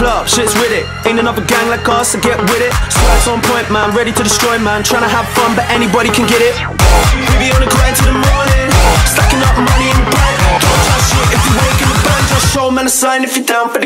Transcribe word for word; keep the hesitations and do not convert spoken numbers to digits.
club, shit's with it. Ain't another gang like us, so get with it. Swag's on point, man, ready to destroy, man. Tryna have fun, but anybody can get it. We be on the grind till the morning, stacking up money in the bank. Don't touch shit if you wake in the bank. Just show man a sign if you're down for the